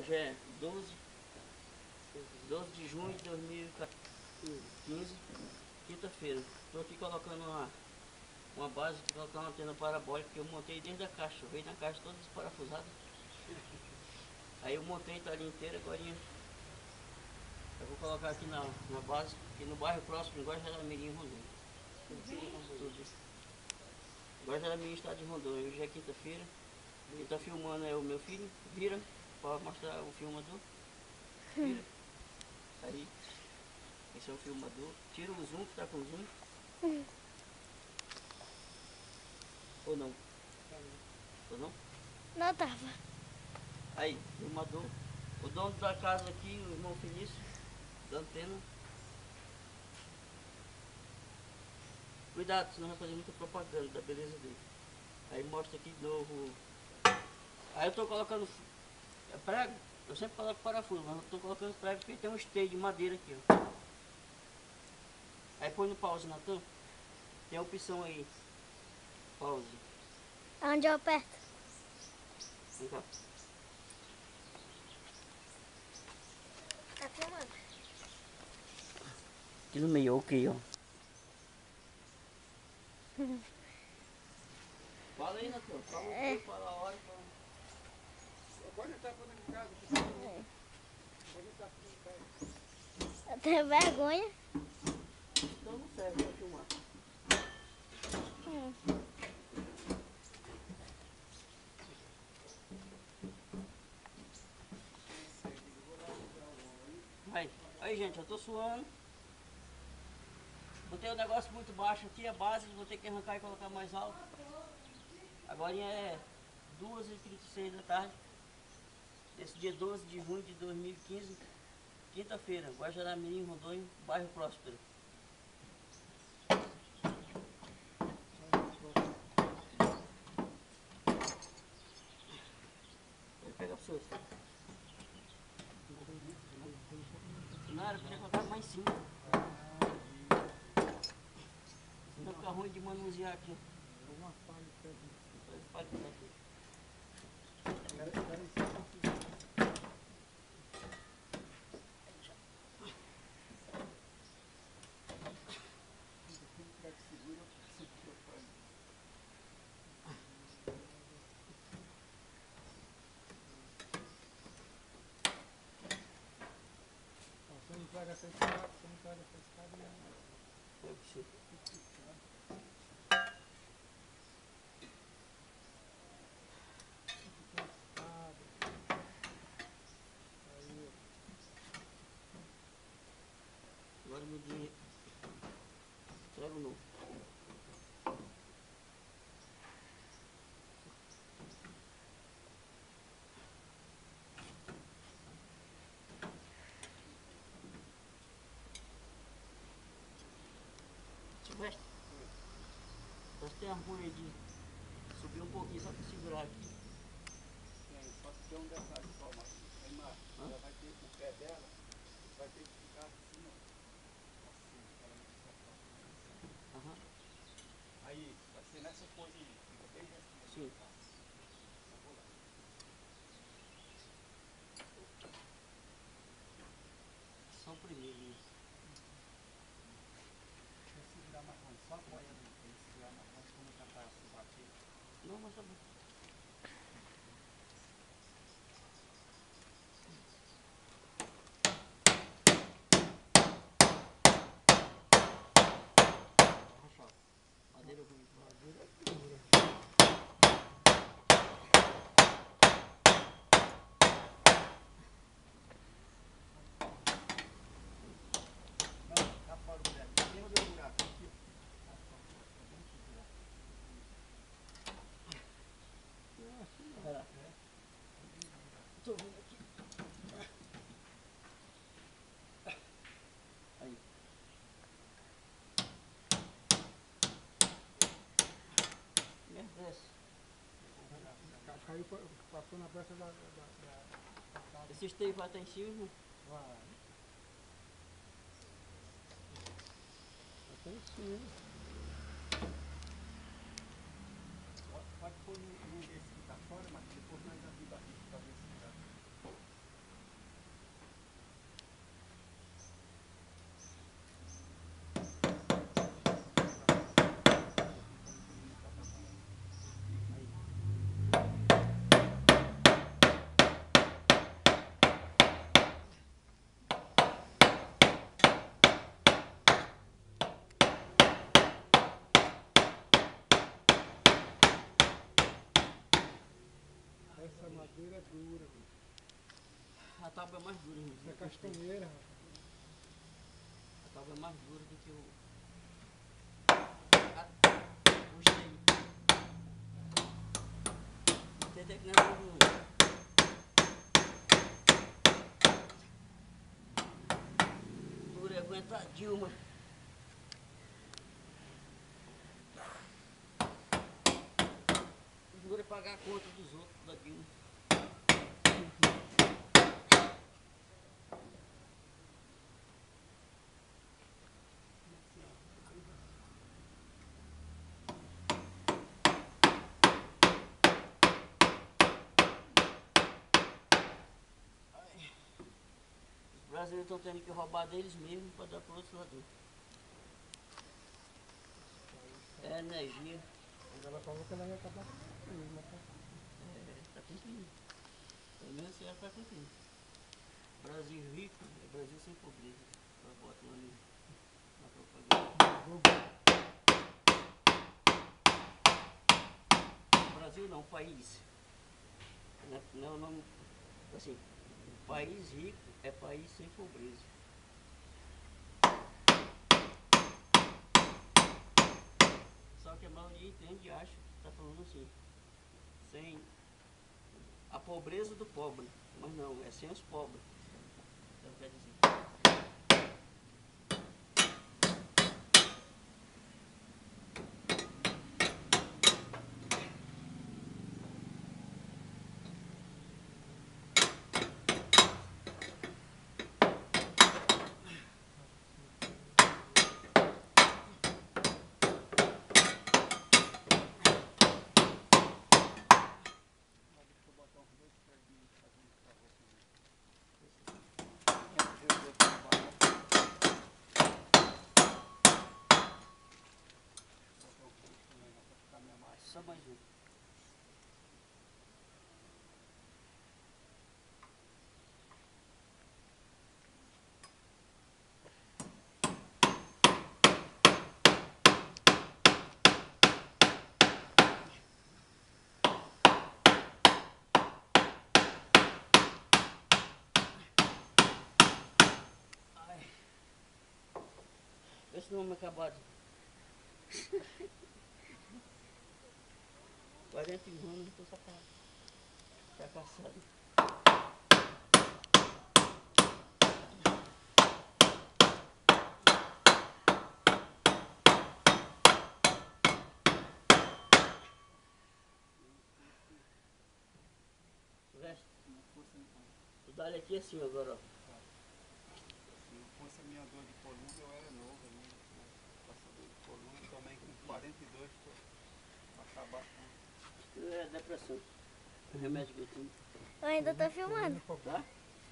Hoje é 12 de junho de 2015, quinta-feira. Estou aqui colocando uma base para colocar uma antena parabólica que eu montei desde a caixa. Veio na caixa toda desparafusada. Aí eu montei, tá ali inteira, agora eu vou colocar aqui na base, aqui no bairro próximo, igual Jaramirim, Rondônia. Guararamirim, estado de Rondônia. Hoje é quinta-feira. Quem está filmando é o meu filho. Vira para mostrar o filmador. Vira. Aí. Esse é o filmador. Tira o zoom, que está com zoom. Ou não? Ou não? Não tava. Aí, filmador. O dono da casa aqui, o irmão Felício, da antena. Cuidado, senão vai fazer muita propaganda da beleza dele. Aí mostra aqui de novo. Aí eu estou colocando prego. Eu sempre coloco parafuso, mas eu estou colocando prego porque tem um esteio de madeira aqui, ó. Aí põe no pause, Natan. Tem a opção aí. Pause. Onde eu aperto? Vem cá. Tá filmando? Aqui no meio, ok, ó. Fala aí, Natan. Fala o dia, fala a hora. Agora ele tá falando em casa. Agora ele tá falando em casa. Eu tenho vergonha. Então não serve pra filmar. Aí, gente, eu tô suando. Botei o negócio muito baixo aqui, a base, vou ter que arrancar e colocar mais alto. Agora é 2h36 da tarde. Esse dia 12 de junho de 2015, quinta-feira, Guararamirim, Rondônia, bairro Próspero. Vou pegar pro senhor. Não, era pra colocar mais em cima. Senão fica ruim de manusear aqui. Uma palha técnica. Pode ficar aqui. Você não pega essa escada, você não pega essa escada. Eu preciso. Agora meu dinheiro. Trago novo. Silvestre, nós temos a ruim de subir um pouquinho só para segurar aqui. Só que tem um detalhe só, Marcos. Aí, Marcos, ela vai ter o pé dela, vai ter que ficar assim, ó. Assim, ela não precisa ficar. Aí, vai ser nessa coisa aí, fica bem assim. Sim. Só o primeiro isso. Deixa eu segurar mais longe, só apoiando aí, pra ele segurar mais longe, como já tá se bater. Não, mas tá bom. Madeira ruim. Não, tá fora o buraco. Tem o buraco aqui, ó. Vai lá. Tô vendo aqui. Aí. Desce. Caiu, passou na peça da Esse esteio vai estar em cima, irmão? Vai. Até em cima. Pode pôr num desse que tá fora, mas depois nós abrimos aqui pra ver se dá. madeira é dura, bicho. A tábua é mais dura, irmão. Isso é castanheira, rapaz. A tábua é mais dura do que o gelo. Tem até que não é duro, não. Duro é aguentar a Dilma. Duro é pagar a conta dos outros da Dilma. Os brasileiros estão tendo que roubar deles mesmo para dar para outros ladrões. É energia. Quando ela falou que ela ia acabar com isso, mas tá. Tá cumprindo. Pelo menos ela está cumprindo. Brasil rico é Brasil sem pobreza. Ela bota lá na propaganda. Brasil não, país. Não é o nome. Assim, país rico é país sem pobreza. Só que a maioria entende e acha que está falando assim. Sem a pobreza do pobre. Mas não, é sem os pobres. Então quer dizer. Só mais um. Ai. Vê se não é acabado. 41 anos, estou só fracassado. Veste. Tu dá ele aqui assim agora, ó. Se não fosse a minha dor de coluna, eu era novo ainda. Passador de coluna, também com 42, pra acabar com. É depressão. O remédio que eu tenho. Eu ainda tô filmando. Tá?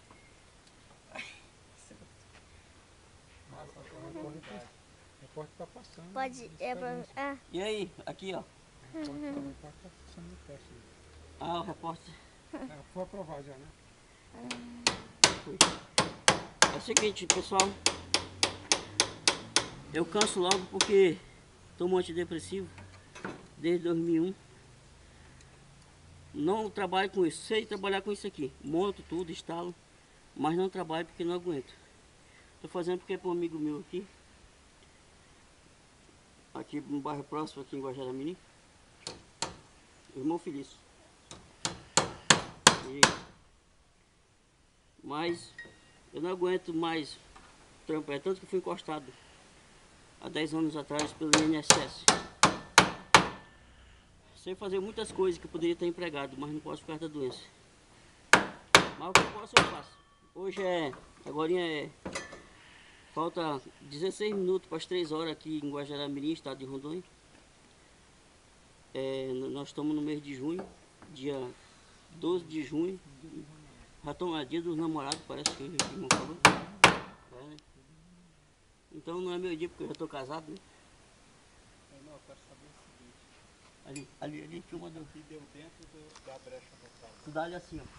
Nossa, o repórter tá passando. Pode. É pra. Ah. E aí, aqui ó. O repórter tá passando no teste. Ah, o repórter. Foi aprovado já, né? É o seguinte, pessoal. Eu canso logo porque tomo antidepressivo desde 2001. Não trabalho com isso. Sei trabalhar com isso aqui. Monto tudo, instalo. Mas não trabalho porque não aguento. Estou fazendo porque é para um amigo meu aqui. Aqui no bairro próximo, aqui em Guajará-Mirim. Irmão Felício. Mas eu não aguento mais trampar. É tanto que fui encostado há 10 anos atrás pelo INSS. Sei fazer muitas coisas que eu poderia ter empregado, mas não posso por causa da doença. Mas o que eu posso eu faço. Hoje falta 16 minutos para as 3 horas aqui em Guajará-Mirim, estado de Rondônia. Nós estamos no mês de junho, dia 12 de junho. Já estamos dia dos namorados, parece que o irmão falou. Né? Então não é meu dia porque eu já estou casado, né? Não, eu quero saber o seguinte. Ali, filma do. Que deu dentro da brecha do carro. Tu dá ali assim, ó.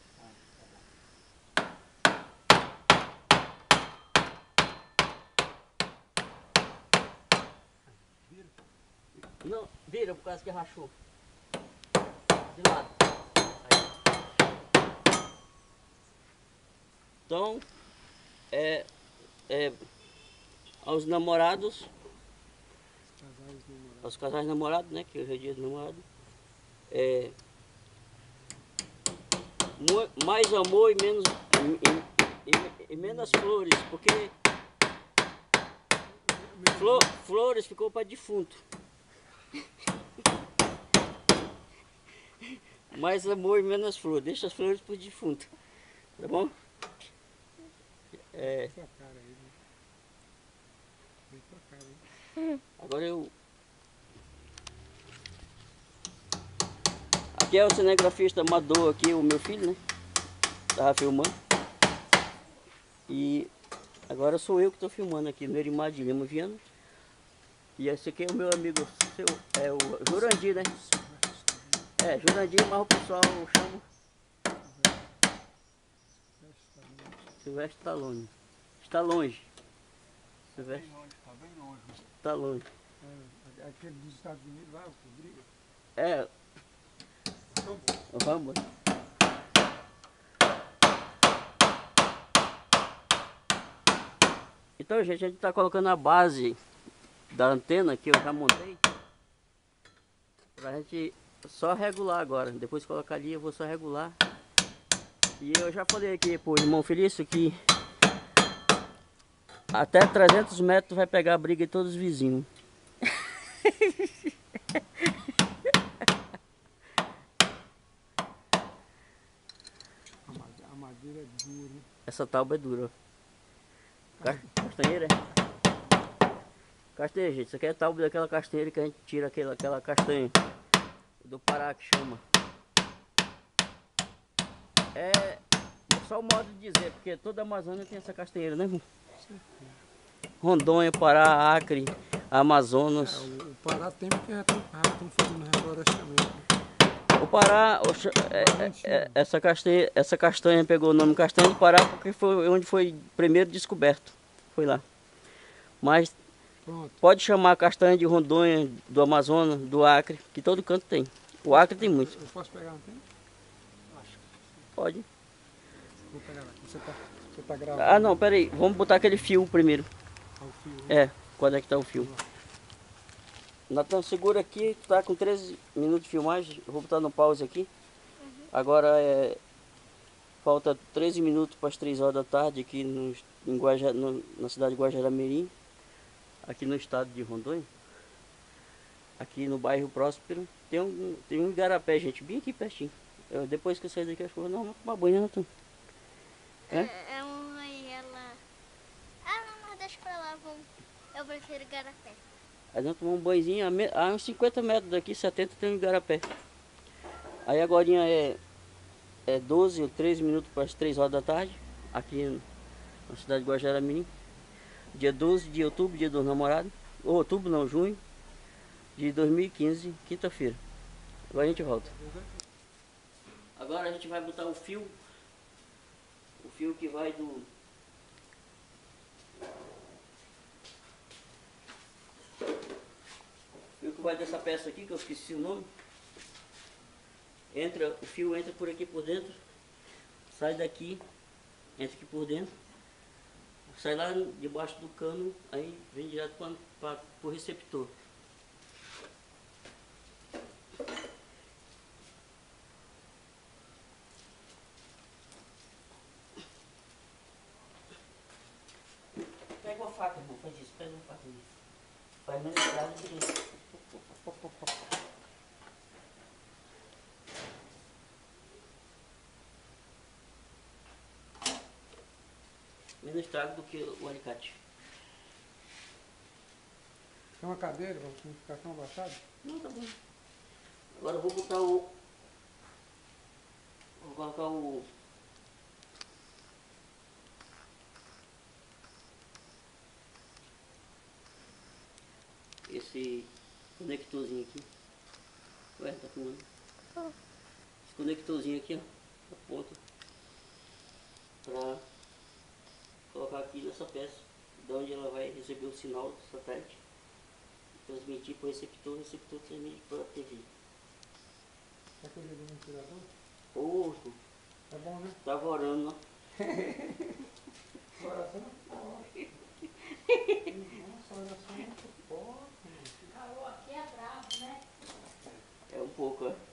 Vira? Não, vira por causa que rachou. De lado. Aí. Então, aos namorados, aos casais namorados, né? Que hoje é dia do namorado. Mais amor e menos, e menos flores, porque flores ficou para defunto. Mais amor e menos flores, deixa as flores para defunto, tá bom? Agora aqui é o cinegrafista amador aqui, o meu filho, né? Tava filmando. E agora sou eu que estou filmando aqui, Nerimar de Lima Viana. E esse aqui é o meu amigo, o Jurandir, né? Jurandir, mas o pessoal chama Silvestre Stallone. Está longe. Silvestre. Tá bem longe. Está longe. Aquele dos Estados Unidos lá, o que briga. Vamos. Então, gente, a gente está colocando a base da antena que eu já montei. Pra gente só regular agora. Depois de colocar ali, eu vou só regular. E eu já falei aqui pro irmão Felício que até 300 metros vai pegar a briga de todos os vizinhos. A madeira é dura, hein? Essa tábua é dura. Castanheira? Castanheira, gente. Isso aqui é tábua daquela castanheira que a gente tira aquela castanha do Pará que chama. É só o modo de dizer, porque toda a Amazônia tem essa castanheira, né, irmão? Rondônia, Pará, Acre, Amazonas. O Pará tem porque estão fazendo reflorestamento. O Pará, essa castanha pegou o nome Castanha do Pará porque foi onde foi primeiro descoberto. Foi lá. Mas Pronto. pode chamar castanha de Rondônia, do Amazonas, do Acre, que todo canto tem. O Acre tem muito. Eu posso pegar a antena? Acho. Pode. Vou pegar lá. Você tá gravando. Ah, não, pera aí. Vamos botar aquele fio primeiro. O fio, né? Quando é que tá o fio? Natan, segura aqui, tá com 13 minutos de filmagem. Eu vou botar no pause aqui. Agora falta 13 minutos para as 3 horas da tarde aqui na cidade de Guajará-Mirim, aqui no estado de Rondônia. Aqui no bairro Próspero. Tem um igarapé, gente, bem aqui pertinho. Depois que eu sair daqui, acho que eu vou tomar banho, né, Natan? não, mas deixa pra lá, eu prefiro igarapé. Aí nós tomamos um banhozinho a uns 50 metros daqui, 70 tem um igarapé. Aí agora é 12 ou 13 minutos para as 3 horas da tarde, aqui na cidade de Guajará-Mirim. Dia 12 de outubro, dia dos namorados. Ou outubro não, junho de 2015, quinta-feira. Agora a gente volta. Agora a gente vai botar o fio que vai do... O fio que vai dessa peça aqui, que eu esqueci o nome. O fio entra por aqui por dentro, sai daqui, entra aqui por dentro, sai lá debaixo do cano, aí vem direto para o receptor. Pega uma faca, irmão, faz isso, pega uma faca aí. Faz menos estrada do que... Menos estrago do que o alicate. Tem uma cadeira, vamos ficar tão abaixado? Não, tá bom. Agora eu vou botar vou colocar esse conectorzinho aqui. Ué, tá filmando? Esse conectorzinho aqui, ó, a ponta, pra colocar aqui nessa peça, de onde ela vai receber o sinal do satélite, transmitir para o receptor transmite para a TV. Quer que eu ligue o ventilador? Oh, Tá bom, né? tava orando, ó. Coração forte. Nossa, coração muito forte. O calor aqui é bravo, né? É um pouco, ó.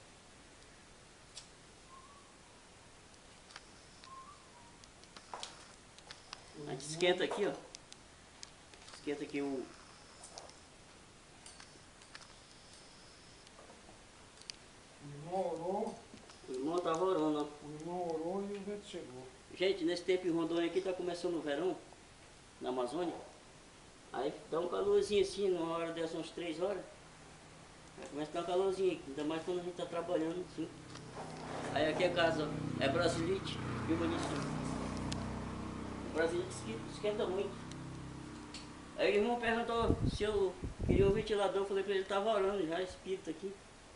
A gente esquenta aqui, ó. Esquenta aqui o... O irmão orou, O irmão tava orando, ó. o irmão orou e o vento chegou. Gente, nesse tempo em Rondônia aqui tá começando o verão, na Amazônia. Aí dá um calorzinho assim, numa hora dessas, umas 3 horas. Aí começa a dar um calorzinho aqui, ainda mais quando a gente tá trabalhando assim. Aí aqui a casa, ó, é brasilite, viu nisso? O brasilite esquenta muito. Aí o irmão perguntou se eu queria um ventilador, eu falei pra ele que tava orando já, espírito aqui.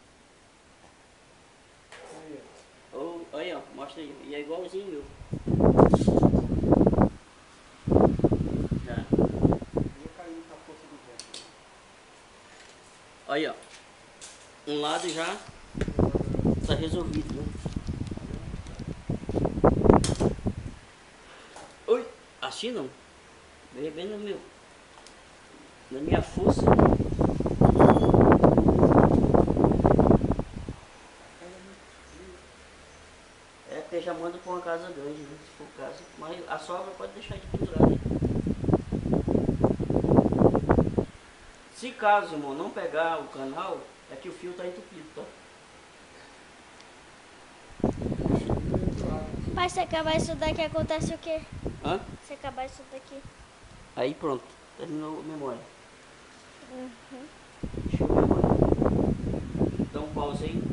Aí, Ou, aí ó, mostra aí, e é igualzinho meu. Já. ia caindo com a força do vento. Aí ó, um lado já tá resolvido, né? Oi, assim não. Veio bem no meu. Na minha força. É porque já manda pra uma casa grande, né? Se for casa. Mas a sogra pode deixar de pendurar, né? Se caso, irmão, não pegar o canal, é que o fio tá entupido, tá? Mas se acabar isso daqui, acontece o quê? Hã? Se acabar isso daqui. Aí pronto, terminou a memória. Uhum. Deixa eu ver agora. Então pausa aí.